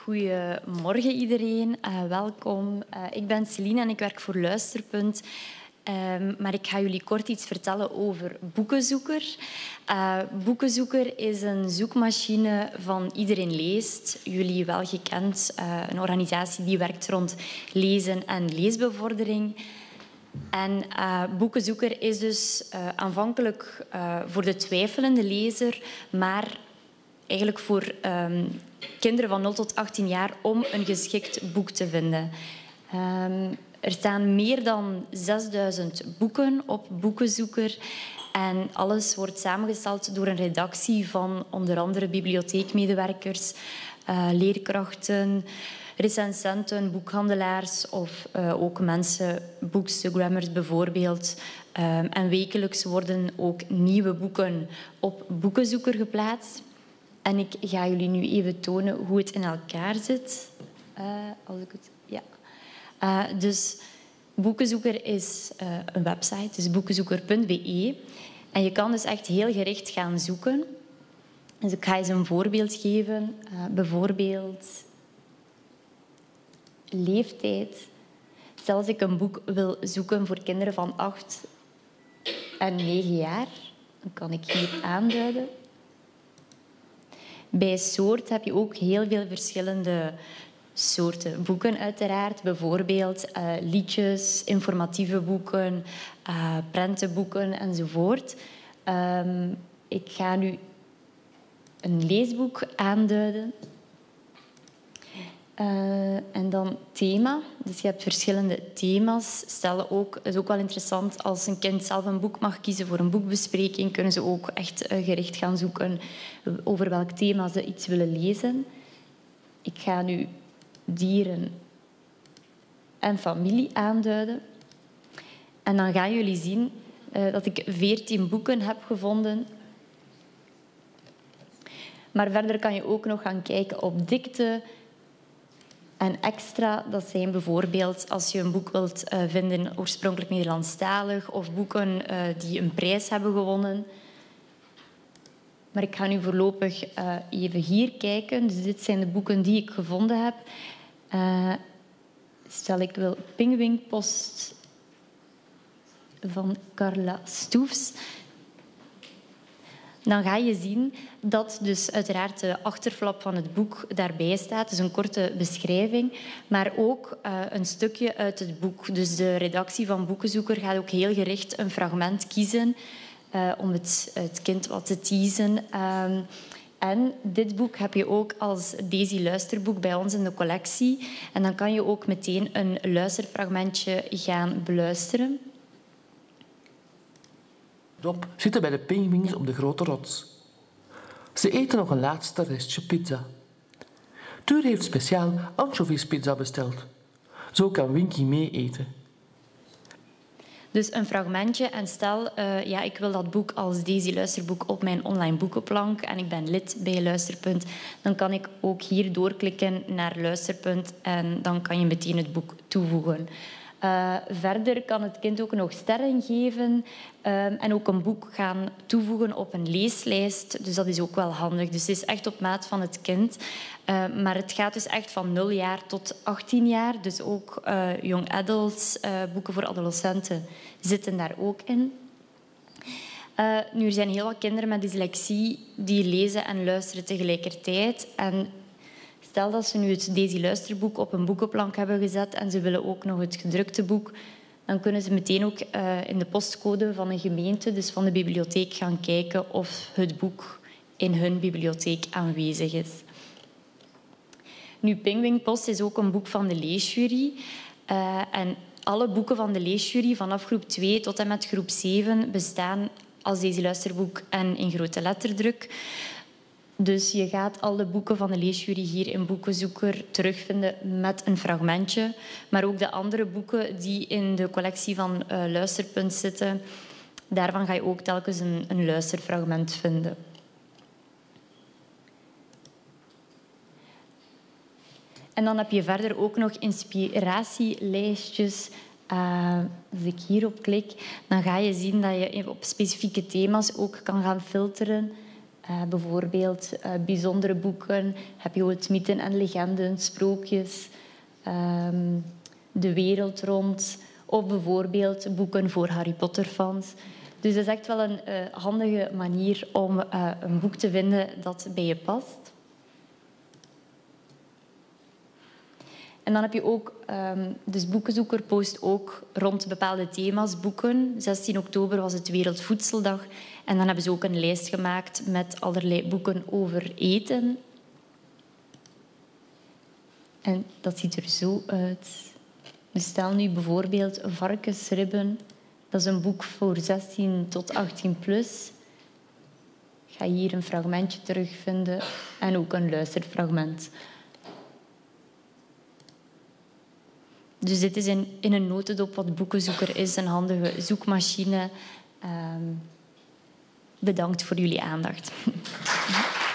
Goedemorgen iedereen, welkom. Ik ben Celine en ik werk voor Luisterpunt. Maar ik ga jullie kort iets vertellen over Boekenzoeker. Boekenzoeker is een zoekmachine van Iedereen Leest. Jullie wel gekend, een organisatie die werkt rond lezen en leesbevordering. En Boekenzoeker is dus aanvankelijk voor de twijfelende lezer, maar eigenlijk voor kinderen van 0 tot 18 jaar om een geschikt boek te vinden. Er staan meer dan 6000 boeken op Boekenzoeker. En alles wordt samengesteld door een redactie van onder andere bibliotheekmedewerkers, leerkrachten, recensenten, boekhandelaars of ook mensen, boekstagrammers bijvoorbeeld. En wekelijks worden ook nieuwe boeken op Boekenzoeker geplaatst. En ik ga jullie nu even tonen hoe het in elkaar zit. Als ik het... Ja. Dus Boekenzoeker is een website, dus boekenzoeker.be. En je kan dus echt heel gericht gaan zoeken. Dus ik ga eens een voorbeeld geven. Bijvoorbeeld leeftijd. Stel als ik een boek wil zoeken voor kinderen van 8 en 9 jaar, dan kan ik hier aanduiden. Bij soort heb je ook heel veel verschillende soorten boeken uiteraard. Bijvoorbeeld liedjes, informatieve boeken, prentenboeken enzovoort. Ik ga nu een leesboek aanduiden. En dan thema. Dus je hebt verschillende thema's. Stellen ook, het is ook wel interessant als een kind zelf een boek mag kiezen voor een boekbespreking. Kunnen ze ook echt gericht gaan zoeken over welk thema ze iets willen lezen. Ik ga nu dieren en familie aanduiden. En dan gaan jullie zien dat ik 14 boeken heb gevonden. Maar verder kan je ook nog gaan kijken op dikte en extra. Dat zijn bijvoorbeeld als je een boek wilt vinden oorspronkelijk Nederlandstalig of boeken die een prijs hebben gewonnen. Maar ik ga nu voorlopig even hier kijken. Dus dit zijn de boeken die ik gevonden heb. Stel ik wil Pinguïnpost van Carla Stoefs. Dan ga je zien dat dus uiteraard de achterflap van het boek daarbij staat. Dus een korte beschrijving, maar ook een stukje uit het boek. Dus de redactie van Boekenzoeker gaat ook heel gericht een fragment kiezen om het kind wat te teasen. En dit boek heb je ook als Daisy luisterboek bij ons in de collectie. En dan kan je ook meteen een luisterfragmentje gaan beluisteren. Rob zitten bij de pinguïns op de grote rots. Ze eten nog een laatste restje pizza. Tuur heeft speciaal anchoviespizza besteld. Zo kan Winky mee eten. Dus een fragmentje en stel, ik wil dat boek als Daisy luisterboek op mijn online boekenplank en ik ben lid bij Luisterpunt, dan kan ik ook hier doorklikken naar Luisterpunt en dan kan je meteen het boek toevoegen. Verder kan het kind ook nog sterren geven en ook een boek gaan toevoegen op een leeslijst. Dus dat is ook wel handig. Dus het is echt op maat van het kind. Maar het gaat dus echt van 0 jaar tot 18 jaar. Dus ook young adults, boeken voor adolescenten zitten daar ook in. Nu, er zijn heel wat kinderen met dyslexie die lezen en luisteren tegelijkertijd. En stel dat ze nu het Daisy luisterboek op een boekenplank hebben gezet en ze willen ook nog het gedrukte boek, dan kunnen ze meteen ook in de postcode van een gemeente, dus van de bibliotheek, gaan kijken of het boek in hun bibliotheek aanwezig is. Nu, Pinguïnpost is ook een boek van de leesjury. En alle boeken van de leesjury vanaf groep 2 tot en met groep 7 bestaan als Daisy luisterboek en in grote letterdruk. Dus je gaat alle boeken van de leesjury hier in Boekenzoeker terugvinden met een fragmentje. Maar ook de andere boeken die in de collectie van Luisterpunt zitten, daarvan ga je ook telkens een luisterfragment vinden. En dan heb je verder ook nog inspiratielijstjes. Als ik hierop klik, dan ga je zien dat je op specifieke thema's ook kan gaan filteren. Bijvoorbeeld bijzondere boeken. Heb je het mythen en legenden, sprookjes, de wereld rond. Of bijvoorbeeld boeken voor Harry Potter-fans. Dus dat is echt wel een handige manier om een boek te vinden dat bij je past. En dan heb je ook, dus Boekenzoeker post ook rond bepaalde thema's boeken. 16 oktober was het Wereldvoedseldag. En dan hebben ze ook een lijst gemaakt met allerlei boeken over eten. En dat ziet er zo uit. Dus stel nu bijvoorbeeld Varkensribben. Dat is een boek voor 16 tot 18 plus. Ik ga hier een fragmentje terugvinden en ook een luisterfragment. Dus dit is in een notendop wat Boekenzoeker is, een handige zoekmachine. Bedankt voor jullie aandacht.